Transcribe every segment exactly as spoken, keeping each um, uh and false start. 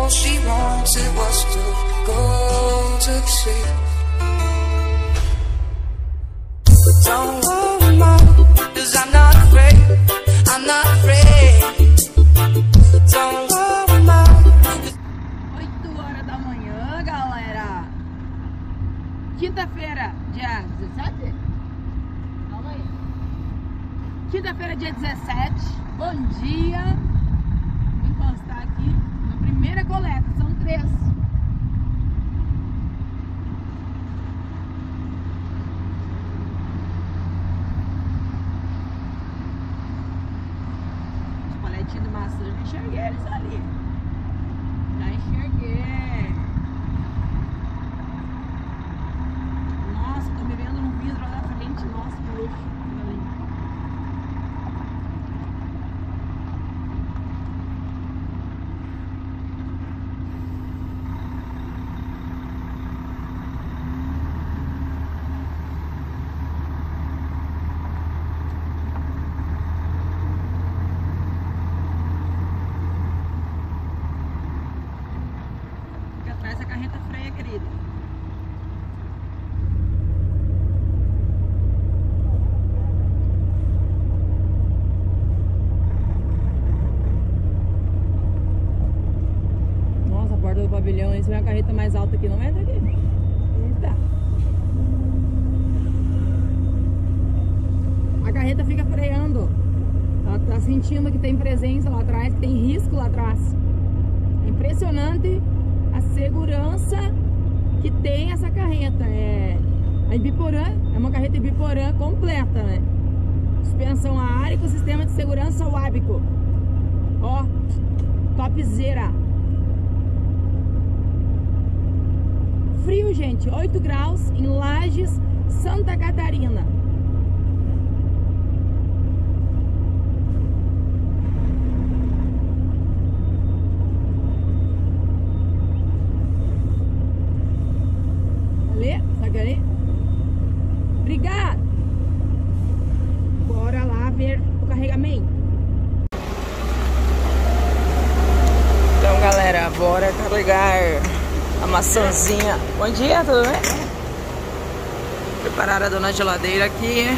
all she wanted was to go to sleep. But don't worry, mom, cause I'm not afraid, I'm not afraid. Don't worry, mom. oito horas da manhã, galera. Quinta-feira, dia dezessete? Calma aí. Quinta-feira, dia dezessete. Bom dia. Vou encostar aqui na primeira coleta. São três. Os paletinhos de maçã, eu enxerguei eles ali. Já enxerguei. Nossa, tô me vendo no vidro lá na frente. Nossa, que luxo. Ali. Fica atrás da carreta freia, querida. Nossa, a porta do pavilhão, esse é uma carreta mais alta aqui, não é daqui? Eita. A carreta fica freando. Ela tá sentindo que tem presença lá atrás, que tem risco lá atrás. É impressionante a segurança que tem essa carreta. É a Ibiporã, é uma carreta Ibiporã completa, né? Suspensão a ar e com sistema de segurança Wabico. Ó, topzera. Frio, gente, oito graus em Lages, Santa Catarina. Ali, sabe ali? Obrigado. Bora lá ver o carregamento. Então, galera, bora carregar a maçãzinha. Bom dia, tudo bem? Preparar a dona geladeira aqui.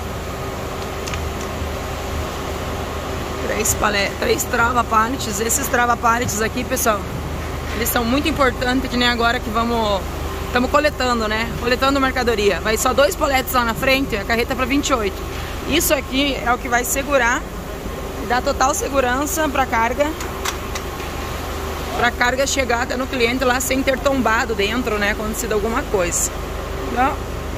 Três, palé, três trava-paletes. Esses trava-paletes aqui, pessoal, eles são muito importantes, que nem agora que vamos... Estamos coletando, né? Coletando mercadoria. Vai só dois paletes lá na frente, a carreta para vinte e oito. Isso aqui é o que vai segurar e dar total segurança para a carga. Para a carga chegar até no cliente lá sem ter tombado dentro, né? Acontecido alguma coisa. Então,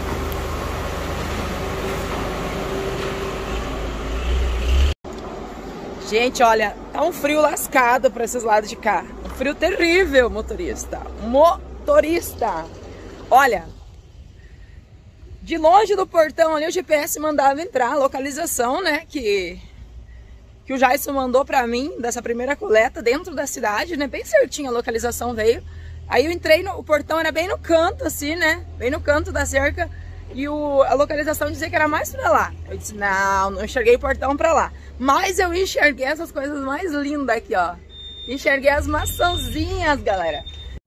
gente, olha, tá um frio lascado para esses lados de cá. Um frio terrível, motorista. Motorista. Olha, de longe do portão ali o G P S mandava entrar a localização, né? Que... que o Jason mandou pra mim, dessa primeira coleta, dentro da cidade, né? Bem certinho a localização veio. Aí eu entrei, no, o portão era bem no canto, assim, né? Bem no canto da cerca. E o, a localização dizia que era mais pra lá. Eu disse, não, não enxerguei o portão pra lá. Mas eu enxerguei essas coisas mais lindas aqui, ó. Enxerguei as maçãzinhas, galera.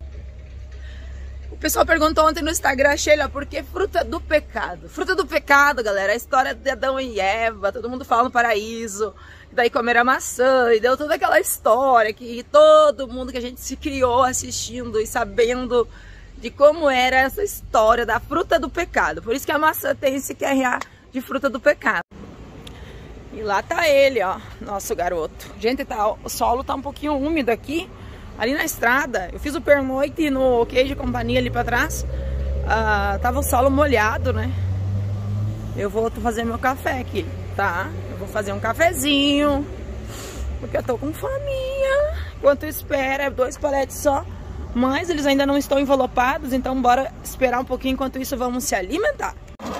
O pessoal perguntou ontem no Instagram, Sheila, por que fruta do pecado? Fruta do pecado, galera, a história de Adão e Eva, todo mundo fala no paraíso, daí comeram a maçã, e deu toda aquela história que todo mundo que a gente se criou assistindo e sabendo de como era essa história da fruta do pecado. Por isso que a maçã tem esse Q R A de fruta do pecado. E lá tá ele, ó, nosso garoto. Gente, tá, o solo tá um pouquinho úmido aqui. Ali na estrada, eu fiz o pernoite no OK de companhia ali pra trás. Uh, tava o solo molhado, né? Eu vou fazer meu café aqui, tá? Eu vou fazer um cafezinho, porque eu tô com fominha. Enquanto espera, dois paletes só. Mas eles ainda não estão envelopados, então bora esperar um pouquinho. Enquanto isso, vamos se alimentar.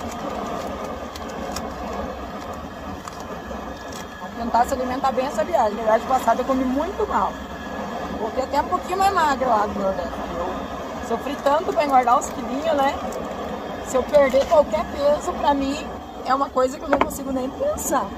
Vou tentar se alimentar bem essa viagem. Na viagem passada eu comi muito mal. Voltei até um pouquinho mais magra lá do Nordeste. Eu sofri tanto para engordar os quilinhos, né? Se eu perder qualquer peso, pra mim, é uma coisa que eu não consigo nem pensar.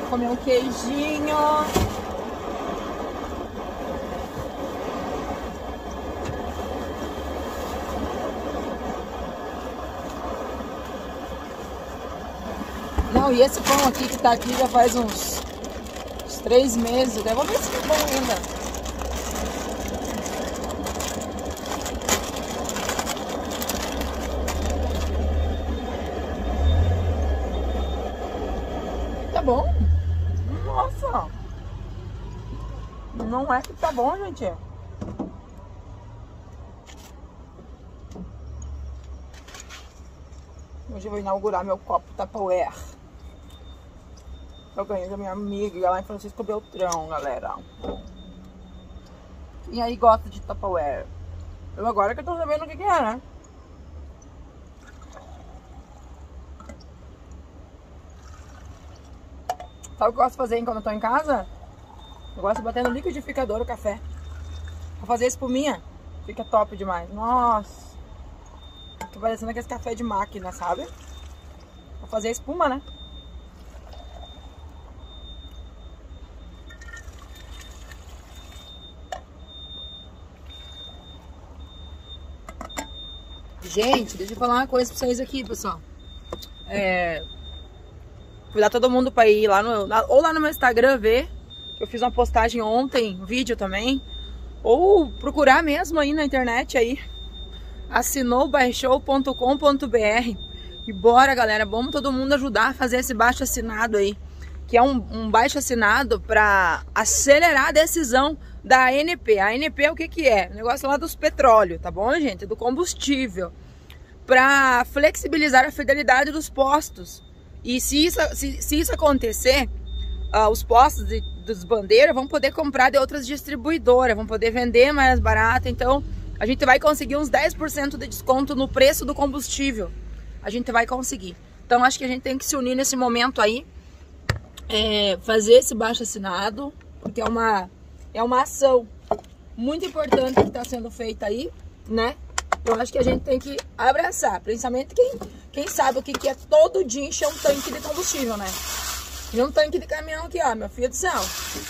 comer um queijinho. Não, e esse pão aqui que tá aqui já faz uns, uns três meses. Eu vou ver se é bom ainda. Tá bom? Nossa! Não é que tá bom, gente. Hoje eu vou inaugurar meu copo Tupperware. Eu ganhei da minha amiga lá em Francisco Beltrão, galera. E aí gosta de Tupperware. Eu agora que eu tô sabendo o que que é, né? Sabe o que eu gosto de fazer quando eu tô em casa? Eu gosto de bater no liquidificador o café. Pra fazer espuminha. Fica top demais. Nossa. Fica parecendo aquele café de máquina, sabe? Pra fazer espuma, né? Gente, deixa eu falar uma coisa pra vocês aqui, pessoal. É... Convidar todo mundo pra ir lá no... Ou lá no meu Instagram ver. Eu fiz uma postagem ontem, um vídeo também. Ou procurar mesmo aí na internet aí. assinou baixou ponto com ponto br. E bora, galera. Vamos todo mundo ajudar a fazer esse baixo assinado aí. Que é um, um baixo assinado pra acelerar a decisão da A N P. A A N P é o que que é? O negócio lá dos petróleos, tá bom, gente? Do combustível. Pra flexibilizar a fidelidade dos postos. E se isso, se, se isso acontecer, uh, os postos de, dos bandeiras vão poder comprar de outras distribuidoras, vão poder vender mais barato. Então, a gente vai conseguir uns dez por cento de desconto no preço do combustível. A gente vai conseguir. Então, acho que a gente tem que se unir nesse momento aí. É, fazer esse baixo assinado, porque é uma, é uma ação muito importante que está sendo feita aí, né? Eu acho que a gente tem que abraçar, principalmente quem, quem sabe o que, que é todo dia encher um tanque de combustível, né? E um tanque de caminhão aqui, ó, meu filho do céu.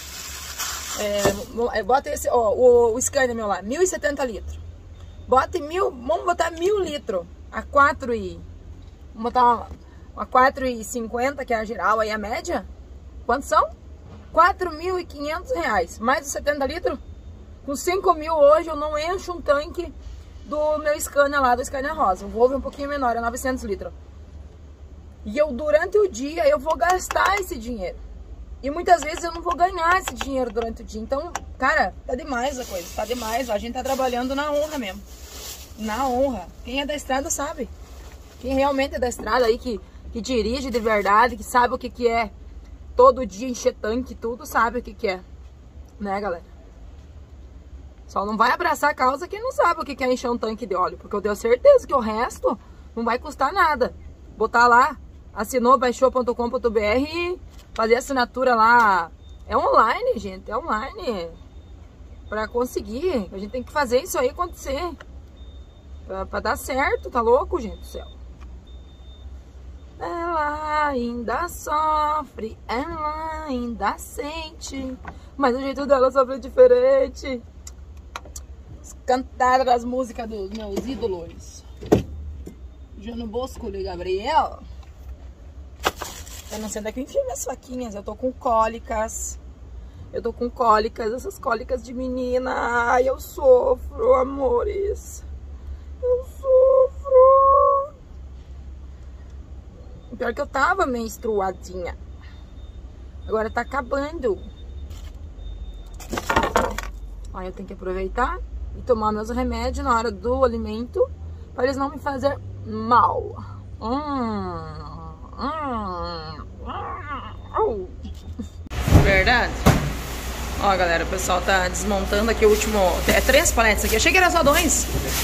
É, bota esse, ó, o, o Scania meu lá, mil e setenta litros. Bota mil, vamos botar mil litros a quatro e... Vamos botar uma, uma quatro e cinquenta, que é a geral aí, a média. Quantos são? quatro mil e quinhentos reais. Mais de setenta litros? Com cinco mil hoje eu não encho um tanque do meu Scania lá, do Scania Rosa. O Volvo é um pouquinho menor, é novecentos litros. E eu, durante o dia, eu vou gastar esse dinheiro. E muitas vezes eu não vou ganhar esse dinheiro durante o dia. Então, cara, tá demais a coisa, tá demais. A gente tá trabalhando na honra mesmo. Na honra. Quem é da estrada sabe. Quem realmente é da estrada aí, que, que dirige de verdade, que sabe o que que é todo dia encher tanque, tudo sabe o que que é. Né, galera? Só não vai abraçar a causa quem não sabe o que é encher um tanque de óleo. Porque eu tenho certeza que o resto não vai custar nada. Botar lá, assinou baixou ponto com ponto br e fazer assinatura lá. É online, gente, é online. Pra conseguir, a gente tem que fazer isso aí acontecer. Pra, pra dar certo, tá louco, gente do céu. Ela ainda sofre, ela ainda sente, mas o jeito dela sofre diferente. Cantada das músicas dos meus ídolos. João Bosco e Gabriel. Eu não sei onde é que eu enfio minhas faquinhas. Eu tô com cólicas. Eu tô com cólicas. Essas cólicas de menina. Ai, eu sofro, amores. Eu sofro. Pior que eu tava menstruadinha. Agora tá acabando. Aí eu tenho que aproveitar e tomar meus remédios na hora do alimento, para eles não me fazerem mal. Hum, hum, hum. Verdade? Ó, galera, o pessoal tá desmontando aqui o último... É três paletes aqui. Eu achei que era só dois.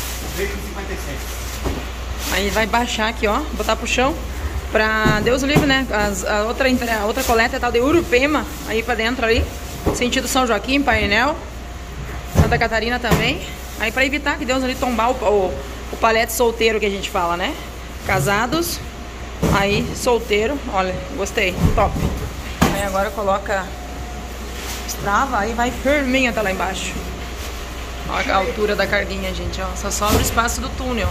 Aí vai baixar aqui, ó. Botar pro chão. Pra Deus o livre, né? As, a, outra, a outra coleta é tal de Urupema. Aí pra dentro ali. Sentido São Joaquim, Painel. Santa Catarina também. Aí pra evitar que Deus ali tombar o, o, o palete solteiro que a gente fala, né? Casados. Aí, solteiro. Olha, gostei. Top. Aí agora coloca estrava, aí vai firminha até lá embaixo. Olha a altura da carguinha, gente, ó. Só sobra o espaço do túnel.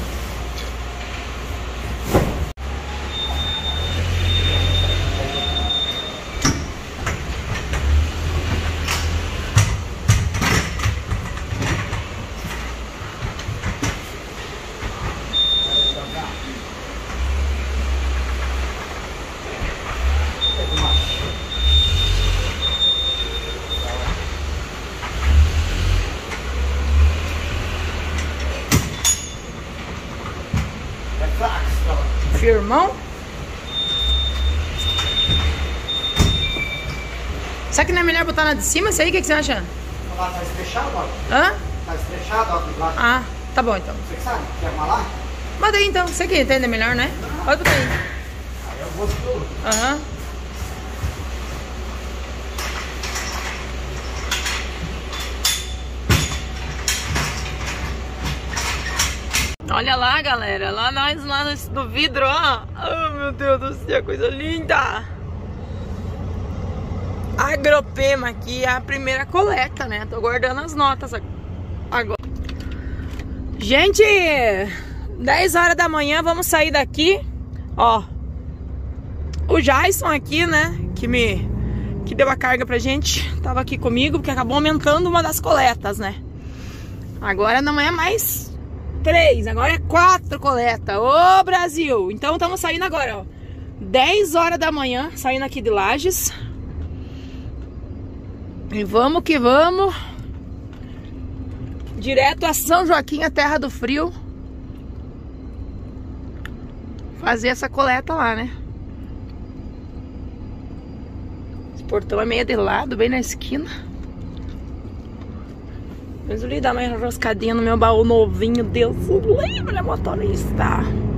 Firmão? Será que não é melhor botar na de cima? Isso aí, o que, que você acha? Lá tá estrechado, ó. Hã? Tá estrechado, ó. De baixo. Ah, tá bom então. Você que sabe? Quer arrumar lá? Bota aí então, você que entende melhor, né? Pode botar aí. Aí eu vou tudo. Aham. Olha lá, galera, lá nós, lá no vidro, ó. Oh, meu Deus do céu, coisa linda. Agropema aqui é a primeira coleta, né? Tô guardando as notas agora. Gente, dez horas da manhã, vamos sair daqui. Ó, o Jason aqui, né, que me que deu a carga pra gente, tava aqui comigo, porque acabou aumentando uma das coletas, né? Agora não é mais três, agora é quatro coletas. Ô, Brasil! Então estamos saindo agora, ó. dez horas da manhã, saindo aqui de Lages. E vamos que vamos. Direto a São Joaquim, a terra do frio. Fazer essa coleta lá, né? Esse portão é meio de lado, bem na esquina. Mas eu lhe dar uma enroscadinha no meu baú novinho. Deus livre, motorista.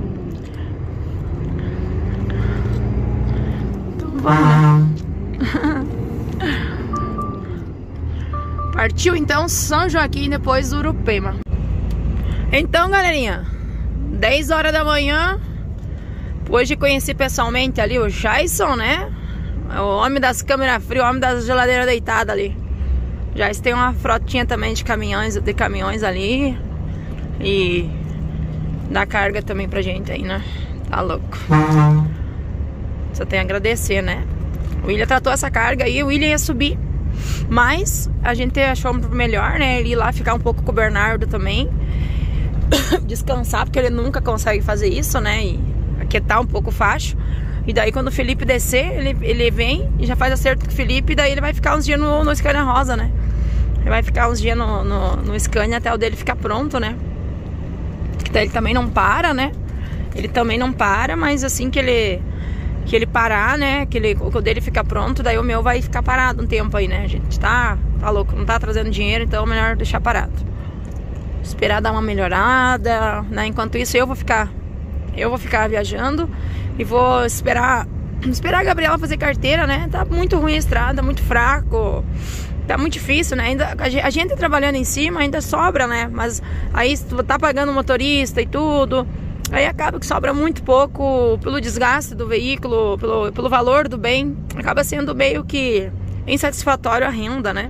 Então vamos, né? Partiu então São Joaquim, depois Urupema. Então, galerinha, dez horas da manhã. Hoje conheci pessoalmente ali o Jason, né? O homem das câmeras frias, o homem das geladeiras deitadas ali. Já tem uma frotinha também de caminhões, de caminhões ali. E dá carga também pra gente aí, né? Tá louco. Só tem a agradecer, né? O William tratou essa carga aí, o William ia subir. Mas a gente achou melhor, né? Ele ir lá ficar um pouco com o Bernardo também. Descansar, porque ele nunca consegue fazer isso, né? E aquietar um pouco o facho. E daí quando o Felipe descer, ele, ele vem e já faz acerto com o Felipe. E daí ele vai ficar uns dias no, no Scania Rosa, né? Ele vai ficar uns dias no, no, no Scania até o dele ficar pronto, né? Então ele também não para, né? Ele também não para, mas assim que ele, que ele parar, né? Que ele, o dele ficar pronto, daí o meu vai ficar parado um tempo aí, né? A gente tá, tá louco, não tá trazendo dinheiro, então é melhor deixar parado. Esperar dar uma melhorada, né? Enquanto isso eu vou ficar, eu vou ficar viajando e vou esperar, esperar a Gabriela fazer carteira, né? Tá muito ruim a estrada, muito fraco. Tá muito difícil, né? Ainda, a gente trabalhando em cima ainda sobra, né? Mas aí tu tá pagando motorista e tudo, aí acaba que sobra muito pouco pelo desgaste do veículo, pelo, pelo valor do bem. Acaba sendo meio que insatisfatório a renda, né?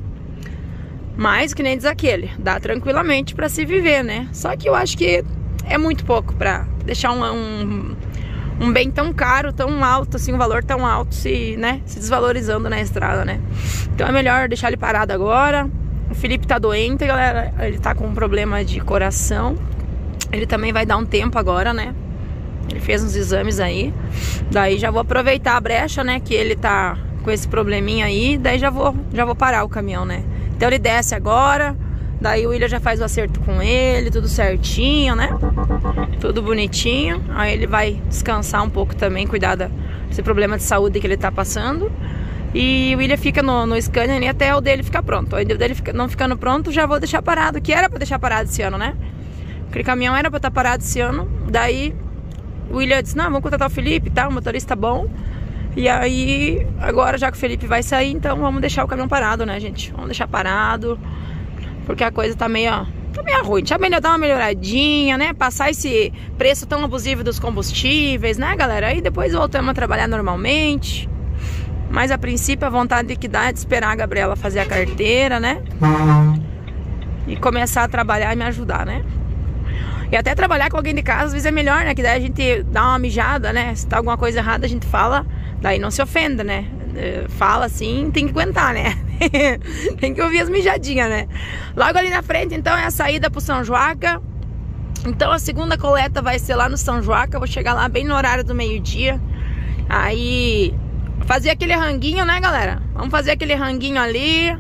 Mas, que nem diz aquele, dá tranquilamente pra se viver, né? Só que eu acho que é muito pouco pra deixar um... um um bem tão caro, tão alto, assim, um valor tão alto se, né, se desvalorizando na estrada, né? Então é melhor deixar ele parado agora. O Felipe tá doente, galera, ele tá com um problema de coração. Ele também vai dar um tempo agora, né? Ele fez uns exames aí. Daí já vou aproveitar a brecha, né, que ele tá com esse probleminha aí. Daí já vou, já vou parar o caminhão, né? Então ele desce agora. Daí o William já faz o acerto com ele, tudo certinho, né? Tudo bonitinho. Aí ele vai descansar um pouco também, cuidar desse problema de saúde que ele tá passando. E o William fica no, no Scania ali até o dele ficar pronto. Aí o dele fica, não ficando pronto, já vou deixar parado. Que era pra deixar parado esse ano, né? Aquele caminhão era pra estar parado esse ano. Daí o William disse, não, vamos contratar o Felipe, tá? O motorista bom. E aí, agora já que o Felipe vai sair, então vamos deixar o caminhão parado, né, gente? Vamos deixar parado. Porque a coisa tá meio, tá meio ruim. Deixa melhor dar uma melhoradinha, né? Passar esse preço tão abusivo dos combustíveis, né, galera? Aí depois voltamos a trabalhar normalmente. Mas a princípio a vontade que dá é de esperar a Gabriela fazer a carteira, né? E começar a trabalhar e me ajudar, né? E até trabalhar com alguém de casa às vezes é melhor, né? Que daí a gente dá uma mijada, né? Se tá alguma coisa errada a gente fala, daí não se ofenda, né? Fala assim, tem que aguentar, né? Tem que ouvir as mijadinhas, né? Logo ali na frente então é a saída pro São Joaca. Então a segunda coleta vai ser lá no São Joaca. Eu vou chegar lá bem no horário do meio-dia. Aí fazer aquele ranguinho, né, galera? Vamos fazer aquele ranguinho ali.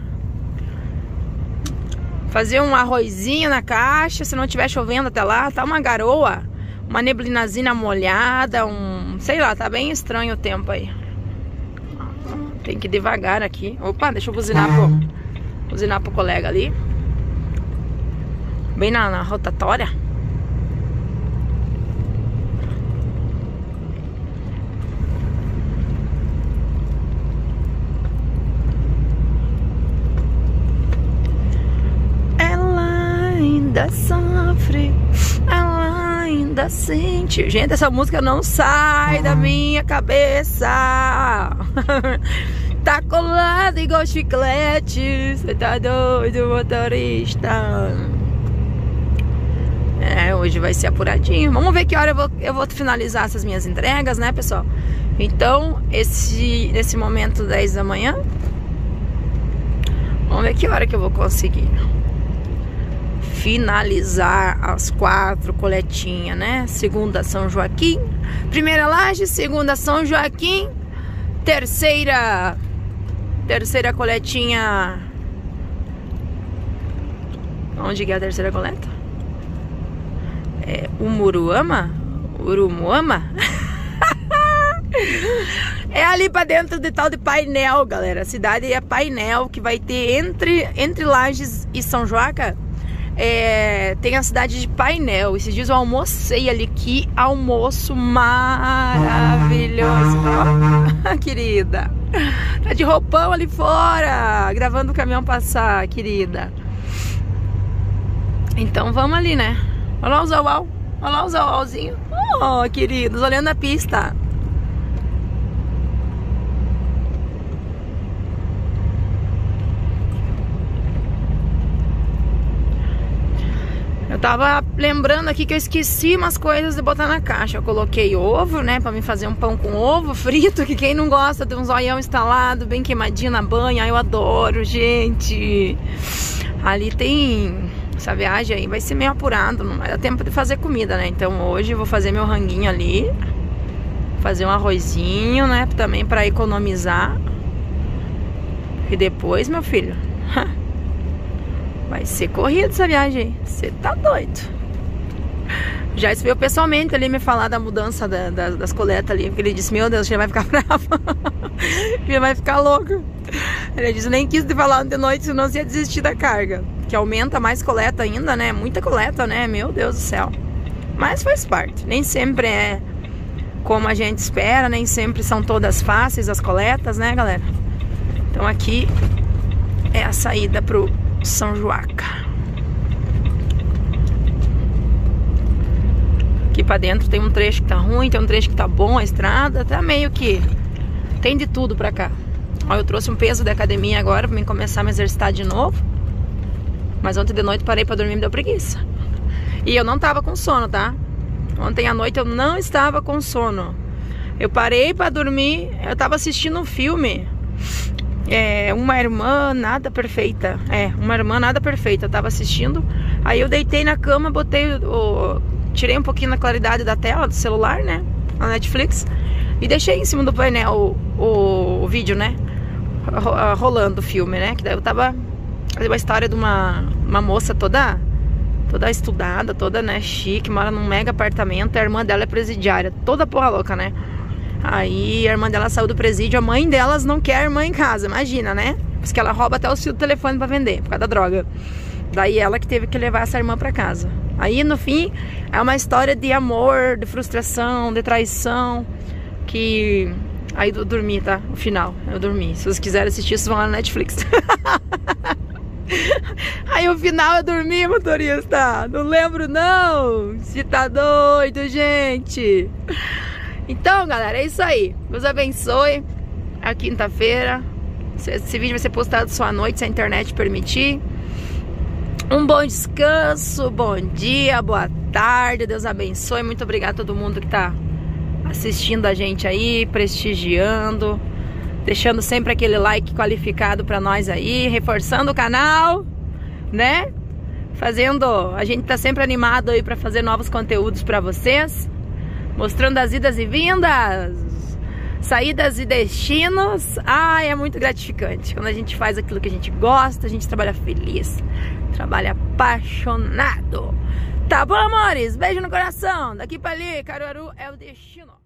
Fazer um arrozinho na caixa. Se não estiver chovendo até lá, tá uma garoa, uma neblinazinha molhada, um... sei lá, tá bem estranho o tempo aí. Tem que ir devagar aqui. Opa, deixa eu buzinar pro, buzinar pro colega ali. Bem na, na rotatória. Ainda sofre, ela ainda sente. Gente, essa música não sai da minha cabeça. Tá colado igual chiclete. Você tá doido, motorista? É, hoje vai ser apuradinho. Vamos ver que hora eu vou, eu vou finalizar essas minhas entregas, né, pessoal? Então, esse, nesse momento dez da manhã, vamos ver que hora que eu vou conseguir finalizar as quatro coletinhas, né? Segunda São Joaquim, primeira Laje, segunda São Joaquim, terceira terceira coletinha. Onde que é a terceira coleta? É Umuruama? Urumuama? É ali pra dentro de tal de Painel, galera. A cidade é Painel, que vai ter entre, entre Lages e São Joaca. É, tem a cidade de Painel. Esses dias eu almocei ali. Que almoço maravilhoso. Oh, querida, tá de roupão ali fora, gravando o caminhão passar, querida. Então vamos ali, né? Olha lá o Zauau. Olha lá o Zauauzinho. Oh, queridos, olhando a pista. Eu tava lembrando aqui que eu esqueci umas coisas de botar na caixa. Eu coloquei ovo, né, pra me fazer um pão com ovo frito, que quem não gosta de um zoião instalado, bem queimadinho na banha, eu adoro, gente. Ali tem... essa viagem aí vai ser meio apurado, não vai dar tempo de fazer comida, né? Então hoje eu vou fazer meu ranguinho ali, fazer um arrozinho, né, também pra economizar. E depois, meu filho... vai ser corrido essa viagem aí. Você tá doido. Já veio pessoalmente ali me falar da mudança da, da, das coletas ali. Porque ele disse, meu Deus, já vai ficar bravo. Já vai ficar louco. Ele disse, nem quis te falar ontem de noite, senão você ia desistir da carga. Que aumenta mais coleta ainda, né? Muita coleta, né? Meu Deus do céu. Mas faz parte. Nem sempre é como a gente espera. Nem sempre são todas fáceis as coletas, né, galera? Então aqui é a saída pro São Joaca. Aqui pra dentro tem um trecho que tá ruim, tem um trecho que tá bom, a estrada tá meio que... tem de tudo pra cá. Ó, eu trouxe um peso da academia agora pra mim começar a me exercitar de novo. Mas ontem de noite parei pra dormir e me deu preguiça. E eu não tava com sono, tá? Ontem à noite eu não estava com sono. Eu parei pra dormir, eu tava assistindo um filme... É, Uma Irmã Nada Perfeita. É, Uma Irmã Nada Perfeita. Eu tava assistindo. Aí eu deitei na cama, botei o... tirei um pouquinho da claridade da tela do celular, né? Na Netflix. E deixei em cima do painel o, o, o vídeo, né? Rolando o filme, né? Que daí eu tava... uma história de uma, uma moça toda... toda estudada, toda, né, chique. Mora num mega apartamento. A irmã dela é presidiária. Toda porra louca, né? Aí a irmã dela saiu do presídio, a mãe delas não quer a irmã em casa, imagina, né? Porque ela rouba até o fio do telefone pra vender, por causa da droga. Daí ela que teve que levar essa irmã pra casa. Aí no fim, é uma história de amor, de frustração, de traição. Que... aí eu dormi, tá? O final, eu dormi. Se vocês quiserem assistir, vocês vão lá na Netflix. Aí o final eu dormi, motorista. Não lembro não. Se tá doido, gente. Então, galera, é isso aí. Deus abençoe. a quinta-feira. Esse vídeo vai ser postado só à noite, se a internet permitir. Um bom descanso, bom dia, boa tarde, Deus abençoe. Muito obrigada a todo mundo que tá assistindo a gente aí, prestigiando, deixando sempre aquele like qualificado pra nós aí, reforçando o canal, né? Fazendo, a gente tá sempre animado aí pra fazer novos conteúdos pra vocês, mostrando as idas e vindas, saídas e destinos. Ai, é muito gratificante. Quando a gente faz aquilo que a gente gosta, a gente trabalha feliz, trabalha apaixonado. Tá bom, amores? Beijo no coração. Daqui pra ali, Caruaru é o destino.